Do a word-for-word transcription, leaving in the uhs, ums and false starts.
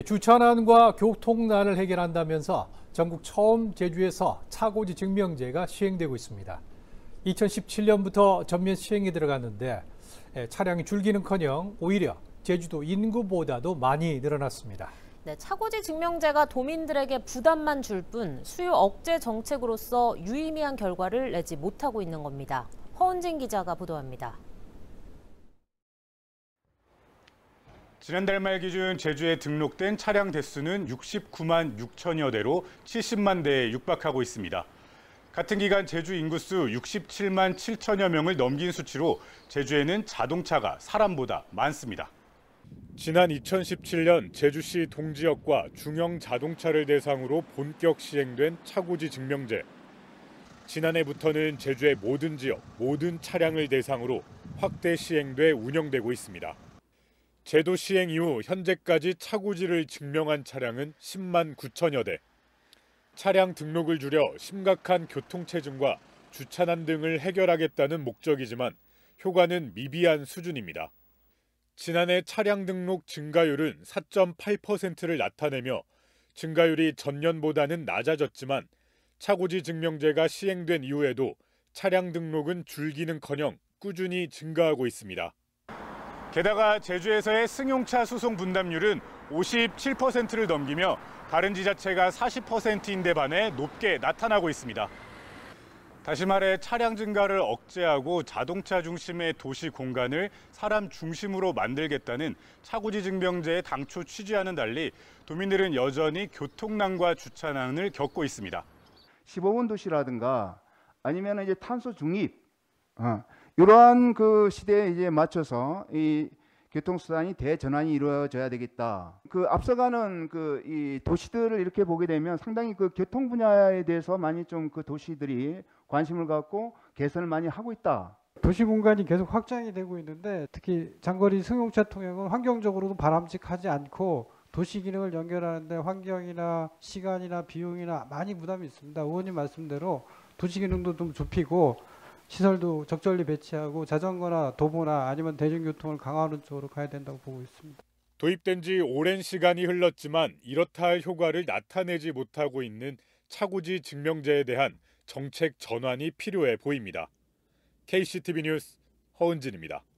주차난과 교통난을 해결한다면서 전국 처음 제주에서 차고지 증명제가 시행되고 있습니다. 이천십칠 년부터 전면 시행이 들어갔는데 차량이 줄기는커녕 오히려 제주도 인구보다도 많이 늘어났습니다. 네, 차고지 증명제가 도민들에게 부담만 줄 뿐 수요 억제 정책으로서 유의미한 결과를 내지 못하고 있는 겁니다. 허은진 기자가 보도합니다. 지난달 말 기준 제주에 등록된 차량 대수는 육십구만 육천여 대로 칠십만 대에 육박하고 있습니다. 같은 기간 제주 인구수 육십칠만 칠천여 명을 넘긴 수치로 제주에는 자동차가 사람보다 많습니다. 지난 이천십칠 년 제주시 동지역과 중형 자동차를 대상으로 본격 시행된 차고지 증명제. 지난해부터는 제주의 모든 지역, 모든 차량을 대상으로 확대 시행돼 운영되고 있습니다. 제도 시행 이후 현재까지 차고지를 증명한 차량은 십만 구천여 대. 차량 등록을 줄여 심각한 교통체증과 주차난 등을 해결하겠다는 목적이지만 효과는 미비한 수준입니다. 지난해 차량 등록 증가율은 사 점 팔 퍼센트를 나타내며 증가율이 전년보다는 낮아졌지만 차고지 증명제가 시행된 이후에도 차량 등록은 줄기는커녕 꾸준히 증가하고 있습니다. 게다가 제주에서의 승용차 수송 분담률은 오십칠 퍼센트를 넘기며 다른 지자체가 사십 퍼센트인데 반해 높게 나타나고 있습니다. 다시 말해 차량 증가를 억제하고 자동차 중심의 도시 공간을 사람 중심으로 만들겠다는 차고지 증명제의 당초 취지와는 달리 도민들은 여전히 교통난과 주차난을 겪고 있습니다. 십오 분 도시라든가 아니면 이제 탄소 중립, 어, 이러한 그 시대에 이제 맞춰서 이 교통수단이 대전환이 이루어져야 되겠다. 그 앞서가는 그 이 도시들을 이렇게 보게 되면 상당히 그 교통 분야에 대해서 많이 좀 그 도시들이 관심을 갖고 개선을 많이 하고 있다. 도시 공간이 계속 확장이 되고 있는데 특히 장거리 승용차 통행은 환경적으로도 바람직하지 않고 도시 기능을 연결하는데 환경이나 시간이나 비용이나 많이 부담이 있습니다. 의원님 말씀대로 도시 기능도 좀 좁히고 시설도 적절히 배치하고 자전거나 도보나 아니면 대중교통을 강화하는 쪽으로 가야 된다고 보고 있습니다. 도입된 지 오랜 시간이 흘렀지만 이렇다 할 효과를 나타내지 못하고 있는 차고지 증명제에 대한 정책 전환이 필요해 보입니다. 케이씨티비 뉴스 허은진입니다.